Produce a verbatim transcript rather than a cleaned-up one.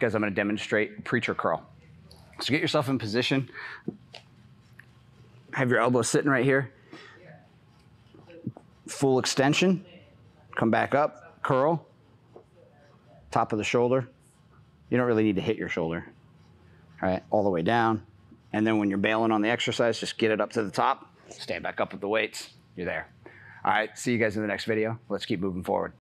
because I'm gonna demonstrate preacher curl. So get yourself in position. Have your elbow sitting right here. Full extension. Come back up, curl. Top of the shoulder. You don't really need to hit your shoulder. All right, all the way down. And then when you're bailing on the exercise, just get it up to the top. Stand back up with the weights. You're there. All right, see you guys in the next video. Let's keep moving forward.